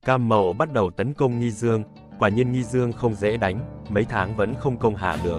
Cam Mậu bắt đầu tấn công Nghi Dương, quả nhiên Nghi Dương không dễ đánh, mấy tháng vẫn không công hạ được.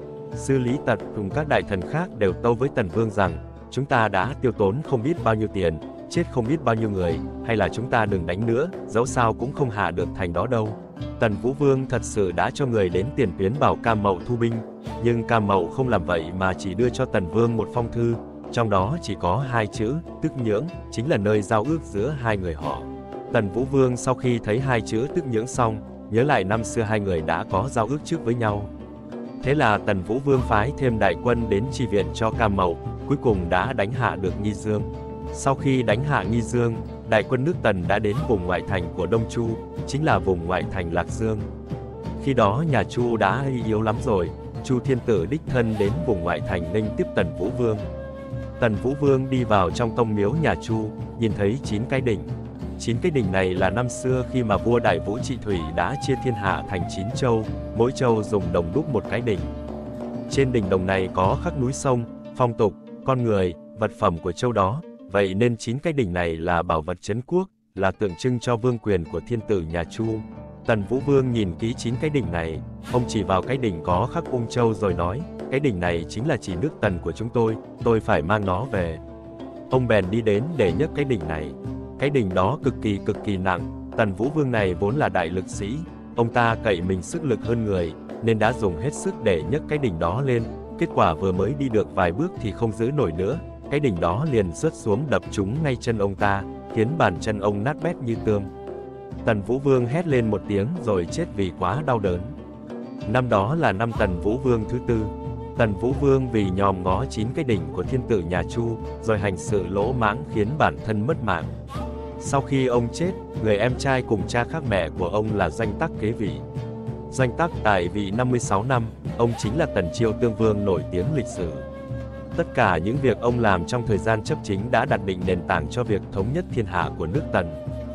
Sư Lý Tật cùng các đại thần khác đều tâu với Tần Vương rằng, chúng ta đã tiêu tốn không biết bao nhiêu tiền, chết không biết bao nhiêu người, hay là chúng ta đừng đánh nữa, dẫu sao cũng không hạ được thành đó đâu. Tần Vũ Vương thật sự đã cho người đến tiền tuyến bảo Cam Mậu thu binh, nhưng Cam Mậu không làm vậy mà chỉ đưa cho Tần Vương một phong thư, trong đó chỉ có 2 chữ, Tức Nhưỡng, chính là nơi giao ước giữa hai người họ. Tần Vũ Vương sau khi thấy 2 chữ Tức Nhưỡng xong, nhớ lại năm xưa hai người đã có giao ước trước với nhau. Thế là Tần Vũ Vương phái thêm đại quân đến chi viện cho Cam Mậu, cuối cùng đã đánh hạ được Nghi Dương. Sau khi đánh hạ Nghi Dương, đại quân nước Tần đã đến vùng ngoại thành của Đông Chu, chính là vùng ngoại thành Lạc Dương. Khi đó nhà Chu đã yếu lắm rồi, Chu Thiên Tử đích thân đến vùng ngoại thành nghênh tiếp Tần Vũ Vương. Tần Vũ Vương đi vào trong tông miếu nhà Chu, nhìn thấy 9 cái đỉnh. 9 cái đỉnh này là năm xưa khi mà vua Đại Vũ Trị Thủy đã chia thiên hạ thành 9 châu, mỗi châu dùng đồng đúc một cái đỉnh. Trên đỉnh đồng này có khắc núi sông, phong tục, con người, vật phẩm của châu đó, vậy nên 9 cái đỉnh này là bảo vật trấn quốc, là tượng trưng cho vương quyền của thiên tử nhà Chu. Tần Vũ Vương nhìn kỹ 9 cái đỉnh này, ông chỉ vào cái đỉnh có khắc Ung Châu rồi nói, cái đỉnh này chính là chỉ nước Tần của chúng tôi phải mang nó về. Ông bèn đi đến để nhấc cái đỉnh này. Cái đỉnh đó cực kỳ nặng, Tần Vũ Vương này vốn là đại lực sĩ, ông ta cậy mình sức lực hơn người, nên đã dùng hết sức để nhấc cái đỉnh đó lên, kết quả vừa mới đi được vài bước thì không giữ nổi nữa, cái đỉnh đó liền rớt xuống đập trúng ngay chân ông ta, khiến bàn chân ông nát bét như tươm. Tần Vũ Vương hét lên một tiếng rồi chết vì quá đau đớn. Năm đó là năm Tần Vũ Vương thứ 4. Tần Vũ Vương vì nhòm ngó 9 cái đỉnh của thiên tử nhà Chu, rồi hành sự lỗ mãng khiến bản thân mất mạng. Sau khi ông chết, người em trai cùng cha khác mẹ của ông là Doanh Tắc kế vị. Doanh Tắc tại vị 56 năm, ông chính là Tần Chiêu Tương Vương nổi tiếng lịch sử. Tất cả những việc ông làm trong thời gian chấp chính đã đặt định nền tảng cho việc thống nhất thiên hạ của nước Tần.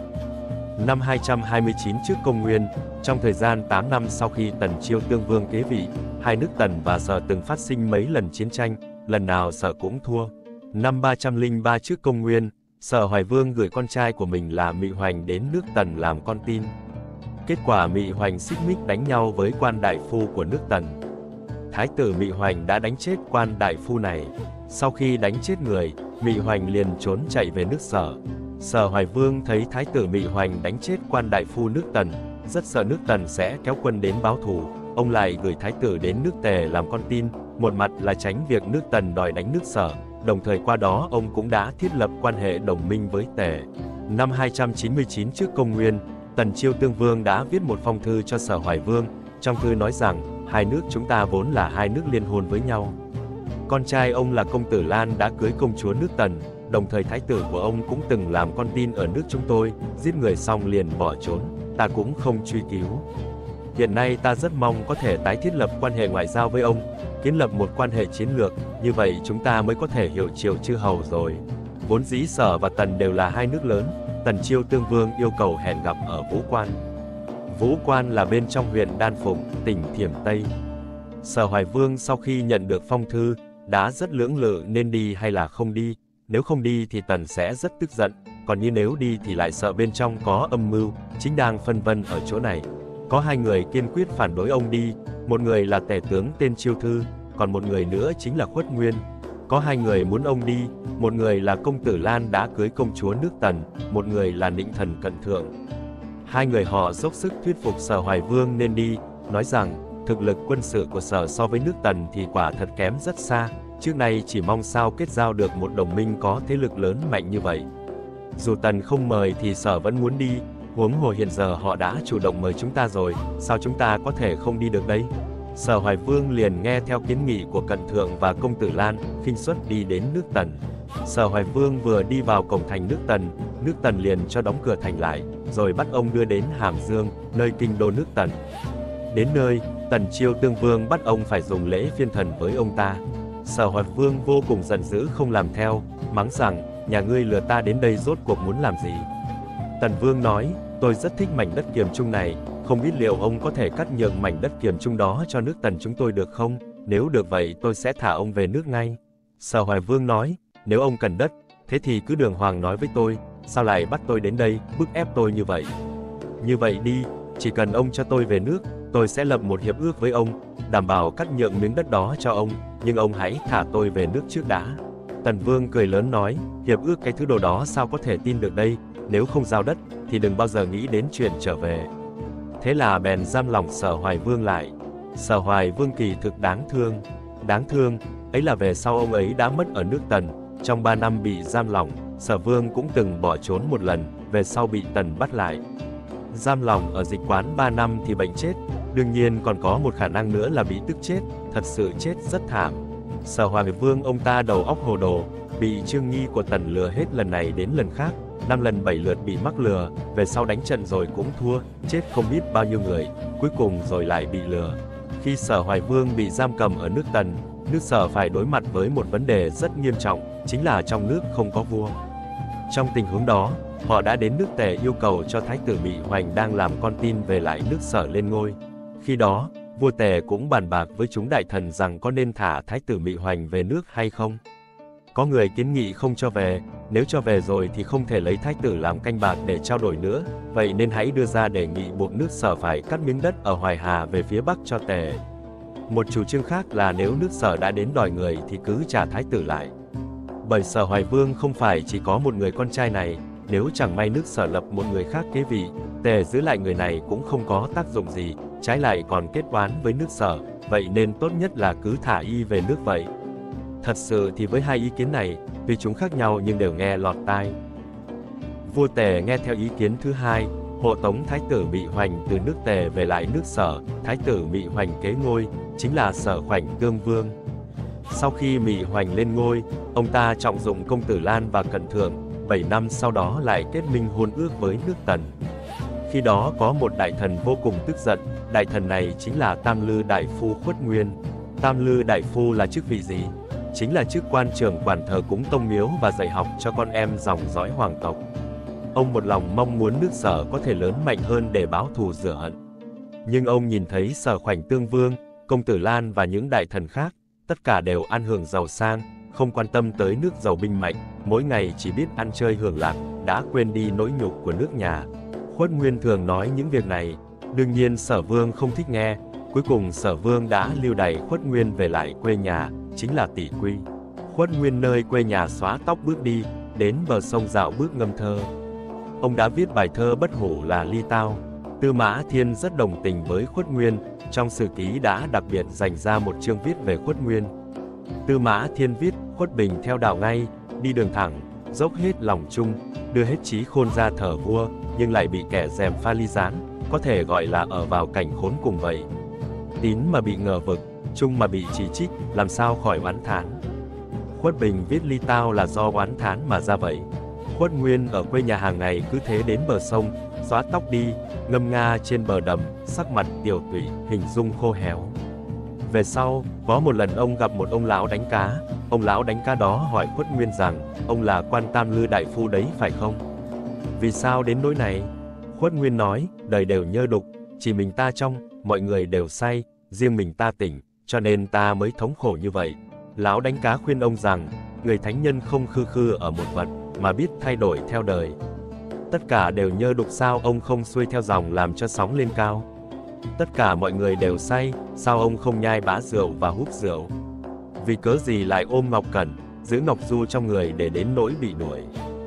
Năm 229 trước Công Nguyên, trong thời gian 8 năm sau khi Tần Chiêu Tương Vương kế vị, hai nước Tần và Sở từng phát sinh mấy lần chiến tranh, lần nào Sở cũng thua. Năm 303 trước Công Nguyên, Sở Hoài Vương gửi con trai của mình là Mị Hoành đến nước Tần làm con tin. Kết quả Mị Hoành xích mích đánh nhau với quan đại phu của nước Tần. Thái tử Mị Hoành đã đánh chết quan đại phu này. Sau khi đánh chết người, Mị Hoành liền trốn chạy về nước Sở. Sở Hoài Vương thấy Thái tử Mị Hoành đánh chết quan đại phu nước Tần, rất sợ nước Tần sẽ kéo quân đến báo thù. Ông lại gửi Thái tử đến nước Tề làm con tin, một mặt là tránh việc nước Tần đòi đánh nước Sở, đồng thời qua đó ông cũng đã thiết lập quan hệ đồng minh với Tề. Năm 299 trước Công Nguyên, Tần Chiêu Tương Vương đã viết một phong thư cho Sở Hoài Vương, trong thư nói rằng, hai nước chúng ta vốn là hai nước liên hôn với nhau. Con trai ông là công tử Lan đã cưới công chúa nước Tần, đồng thời thái tử của ông cũng từng làm con tin ở nước chúng tôi, giết người xong liền bỏ trốn, ta cũng không truy cứu. Hiện nay ta rất mong có thể tái thiết lập quan hệ ngoại giao với ông, kiến lập một quan hệ chiến lược, như vậy chúng ta mới có thể hiệu triệu chư hầu rồi. Vốn dĩ Sở và Tần đều là hai nước lớn, Tần Chiêu Tương Vương yêu cầu hẹn gặp ở Vũ Quan. Vũ Quan là bên trong huyện Đan Phụng, tỉnh Thiểm Tây. Sở Hoài Vương sau khi nhận được phong thư, đã rất lưỡng lự nên đi hay là không đi. Nếu không đi thì Tần sẽ rất tức giận, còn như nếu đi thì lại sợ bên trong có âm mưu, chính đang phân vân ở chỗ này. Có hai người kiên quyết phản đối ông đi, một người là tể tướng tên Chiêu Thư, còn một người nữa chính là Khuất Nguyên. Có hai người muốn ông đi, một người là công tử Lan đã cưới công chúa nước Tần, một người là Nịnh Thần Cận Thượng. Hai người họ dốc sức thuyết phục Sở Hoài Vương nên đi, nói rằng thực lực quân sự của Sở so với nước Tần thì quả thật kém rất xa, trước nay chỉ mong sao kết giao được một đồng minh có thế lực lớn mạnh như vậy. Dù Tần không mời thì Sở vẫn muốn đi, huống hồ hiện giờ họ đã chủ động mời chúng ta rồi, sao chúng ta có thể không đi được đấy? Sở Hoài Vương liền nghe theo kiến nghị của Cận Thượng và công tử Lan, khinh suất đi đến nước Tần. Sở Hoài Vương vừa đi vào cổng thành nước Tần liền cho đóng cửa thành lại, rồi bắt ông đưa đến Hàm Dương, nơi kinh đô nước Tần. Đến nơi, Tần Chiêu Tương Vương bắt ông phải dùng lễ phiên thần với ông ta. Sở Hoài Vương vô cùng giận dữ không làm theo, mắng rằng, nhà ngươi lừa ta đến đây rốt cuộc muốn làm gì? Tần Vương nói, tôi rất thích mảnh đất Kiềm Trung này, không biết liệu ông có thể cắt nhượng mảnh đất Kiềm Trung đó cho nước Tần chúng tôi được không? Nếu được vậy tôi sẽ thả ông về nước ngay. Sở Hoài Vương nói, nếu ông cần đất, thế thì cứ đường hoàng nói với tôi, sao lại bắt tôi đến đây, bức ép tôi như vậy? Như vậy đi, chỉ cần ông cho tôi về nước, tôi sẽ lập một hiệp ước với ông, đảm bảo cắt nhượng miếng đất đó cho ông, nhưng ông hãy thả tôi về nước trước đã. Tần Vương cười lớn nói, hiệp ước cái thứ đồ đó sao có thể tin được đây, nếu không giao đất, thì đừng bao giờ nghĩ đến chuyện trở về. Thế là bèn giam lỏng Sở Hoài Vương lại. Sở Hoài Vương kỳ thực đáng thương, ấy là về sau ông ấy đã mất ở nước Tần, trong 3 năm bị giam lỏng, Sở Vương cũng từng bỏ trốn một lần, về sau bị Tần bắt lại. Giam lỏng ở dịch quán 3 năm thì bệnh chết, đương nhiên còn có một khả năng nữa là bị tức chết, thật sự chết rất thảm. Sở Hoài Vương ông ta đầu óc hồ đồ, bị Trương Nghi của Tần lừa hết lần này đến lần khác, 5 lần 7 lượt bị mắc lừa, về sau đánh trận rồi cũng thua, chết không biết bao nhiêu người, cuối cùng rồi lại bị lừa. Khi Sở Hoài Vương bị giam cầm ở nước Tần, nước Sở phải đối mặt với một vấn đề rất nghiêm trọng, chính là trong nước không có vua. Trong tình huống đó, họ đã đến nước Tề yêu cầu cho Thái tử Mị Hoành đang làm con tin về lại nước Sở lên ngôi. Khi đó, vua Tề cũng bàn bạc với chúng đại thần rằng có nên thả Thái tử Mị Hoành về nước hay không. Có người kiến nghị không cho về, nếu cho về rồi thì không thể lấy Thái tử làm canh bạc để trao đổi nữa, vậy nên hãy đưa ra đề nghị buộc nước Sở phải cắt miếng đất ở Hoài Hà về phía Bắc cho Tề. Một chủ trương khác là nếu nước Sở đã đến đòi người thì cứ trả Thái tử lại. Bởi Sở Hoài Vương không phải chỉ có một người con trai này, nếu chẳng may nước Sở lập một người khác kế vị, Tề giữ lại người này cũng không có tác dụng gì, trái lại còn kết oán với nước Sở, vậy nên tốt nhất là cứ thả y về nước vậy. Thật sự thì với hai ý kiến này, vì chúng khác nhau nhưng đều nghe lọt tai. Vua Tề nghe theo ý kiến thứ hai, hộ tống Thái tử Mị Hoành từ nước Tề về lại nước Sở, Thái tử Mị Hoành kế ngôi, chính là Sở Khoảnh Tương Vương. Sau khi Mị Hoành lên ngôi, ông ta trọng dụng công tử Lan và Cẩn Thượng, 7 năm sau đó lại kết minh hôn ước với nước Tần. Khi đó có một đại thần vô cùng tức giận, đại thần này chính là Tam Lư Đại Phu Khuất Nguyên. Tam Lư Đại Phu là chức vị gì? Chính là chức quan trưởng quản thờ cúng tông miếu và dạy học cho con em dòng dõi hoàng tộc. Ông một lòng mong muốn nước Sở có thể lớn mạnh hơn để báo thù rửa hận. Nhưng ông nhìn thấy Sở Khoảnh Tương Vương, công tử Lan và những đại thần khác, tất cả đều ăn hưởng giàu sang, không quan tâm tới nước giàu binh mạnh, mỗi ngày chỉ biết ăn chơi hưởng lạc, đã quên đi nỗi nhục của nước nhà. Khuất Nguyên thường nói những việc này, đương nhiên Sở Vương không thích nghe, cuối cùng Sở Vương đã lưu đày Khuất Nguyên về lại quê nhà, chính là Tỷ Quy. Khuất Nguyên nơi quê nhà xóa tóc bước đi, đến bờ sông dạo bước ngâm thơ. Ông đã viết bài thơ bất hủ là Ly Tao. Tư Mã Thiên rất đồng tình với Khuất Nguyên, trong sử ký đã đặc biệt dành ra một chương viết về Khuất Nguyên. Tư Mã Thiên viết, Khuất Bình theo đạo ngay, đi đường thẳng, dốc hết lòng chung, đưa hết trí khôn ra thờ vua, nhưng lại bị kẻ gièm pha ly gián, có thể gọi là ở vào cảnh khốn cùng vậy. Tín mà bị ngờ vực, trung mà bị chỉ trích, làm sao khỏi oán thán. Khuất Bình viết Ly Tao là do oán thán mà ra vậy. Khuất Nguyên ở quê nhà hàng ngày cứ thế đến bờ sông, xóa tóc đi, ngâm nga trên bờ đầm, sắc mặt tiều tụy, hình dung khô héo. Về sau, có một lần ông gặp một ông lão đánh cá, ông lão đánh cá đó hỏi Khuất Nguyên rằng, ông là quan Tam Lư Đại Phu đấy phải không? Vì sao đến nỗi này? Khuất Nguyên nói, đời đều nhơ đục, chỉ mình ta trong, mọi người đều say, riêng mình ta tỉnh, cho nên ta mới thống khổ như vậy. Lão đánh cá khuyên ông rằng, người thánh nhân không khư khư ở một vật, mà biết thay đổi theo đời. Tất cả đều nhơ đục sao ông không xuôi theo dòng làm cho sóng lên cao? Tất cả mọi người đều say, sao ông không nhai bã rượu và húp rượu? Vì cớ gì lại ôm Ngọc Cẩn, giữ Ngọc Du trong người để đến nỗi bị đuổi?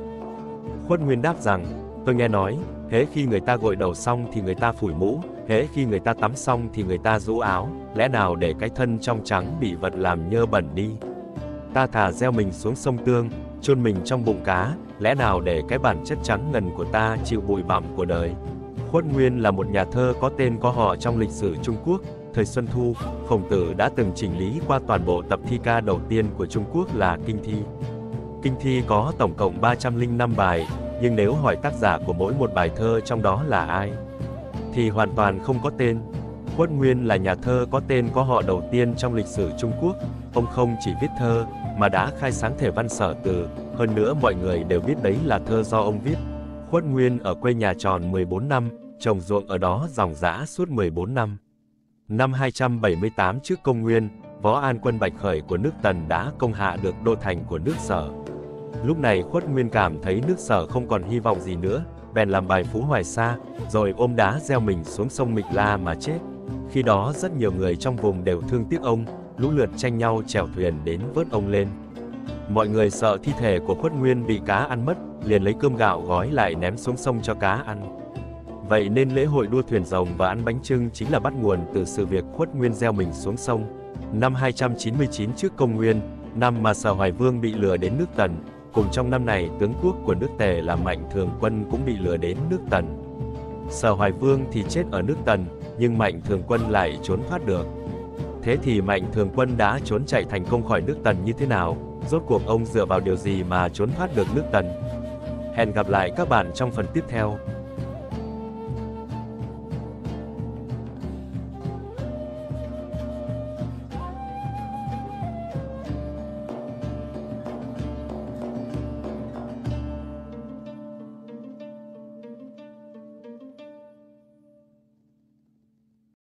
Khuất Nguyên đáp rằng, tôi nghe nói, hễ khi người ta gội đầu xong thì người ta phủi mũ, hễ khi người ta tắm xong thì người ta rũ áo, lẽ nào để cái thân trong trắng bị vật làm nhơ bẩn đi? Ta thà gieo mình xuống sông Tương, chôn mình trong bụng cá, lẽ nào để cái bản chất trắng ngần của ta chịu bụi bặm của đời? Khuất Nguyên là một nhà thơ có tên có họ trong lịch sử Trung Quốc. Thời Xuân Thu, Khổng Tử đã từng chỉnh lý qua toàn bộ tập thi ca đầu tiên của Trung Quốc là Kinh Thi. Kinh Thi có tổng cộng 305 bài, nhưng nếu hỏi tác giả của mỗi một bài thơ trong đó là ai, thì hoàn toàn không có tên. Khuất Nguyên là nhà thơ có tên có họ đầu tiên trong lịch sử Trung Quốc. Ông không chỉ viết thơ, mà đã khai sáng thể văn sở từ, hơn nữa mọi người đều biết đấy là thơ do ông viết. Khuất Nguyên ở quê nhà tròn 14 năm, trồng ruộng ở đó ròng rã suốt 14 năm. Năm 278 trước công nguyên, Võ An quân Bạch Khởi của nước Tần đã công hạ được đô thành của nước Sở. Lúc này Khuất Nguyên cảm thấy nước Sở không còn hy vọng gì nữa, bèn làm bài Phú Hoài Sa, rồi ôm đá gieo mình xuống sông Mịch La mà chết. Khi đó rất nhiều người trong vùng đều thương tiếc ông, lũ lượt tranh nhau chèo thuyền đến vớt ông lên. Mọi người sợ thi thể của Khuất Nguyên bị cá ăn mất, liền lấy cơm gạo gói lại ném xuống sông cho cá ăn. Vậy nên lễ hội đua thuyền rồng và ăn bánh chưng chính là bắt nguồn từ sự việc Khuất Nguyên gieo mình xuống sông. Năm 299 trước công nguyên, năm mà Sở Hoài Vương bị lừa đến nước Tần, cùng trong năm này tướng quốc của nước Tề là Mạnh Thường Quân cũng bị lừa đến nước Tần. Sở Hoài Vương thì chết ở nước Tần, nhưng Mạnh Thường Quân lại trốn thoát được. Thế thì Mạnh Thường Quân đã trốn chạy thành công khỏi nước Tần như thế nào? Rốt cuộc ông dựa vào điều gì mà trốn thoát được nước Tần? Hẹn gặp lại các bạn trong phần tiếp theo.